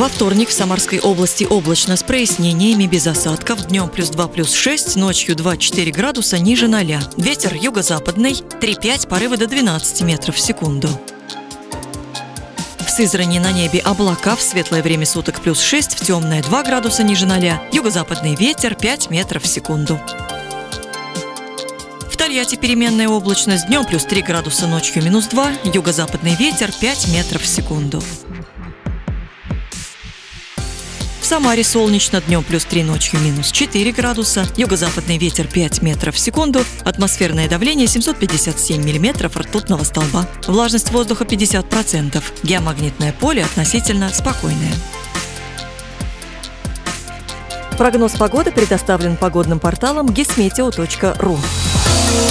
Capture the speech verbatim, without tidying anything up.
Во вторник в Самарской области облачно с прояснениями, без осадков. Днем плюс два, плюс шесть, ночью два-четыре градуса ниже ноля. Ветер юго-западный три-пять, порывы до двенадцати метров в секунду. В Сызрани на небе облака, в светлое время суток плюс шесть, в темное два градуса ниже ноля. Юго-западный ветер пять метров в секунду. В Тольятти переменная облачность, днем плюс три градуса, ночью минус два, юго-западный ветер пять метров в секунду. В Самаре солнечно, днем плюс три, ночью минус четыре градуса, юго-западный ветер пять метров в секунду, атмосферное давление семьсот пятьдесят семь миллиметров ртутного столба, влажность воздуха пятьдесят процентов, геомагнитное поле относительно спокойное. Прогноз погоды предоставлен погодным порталом гисметео точка ру.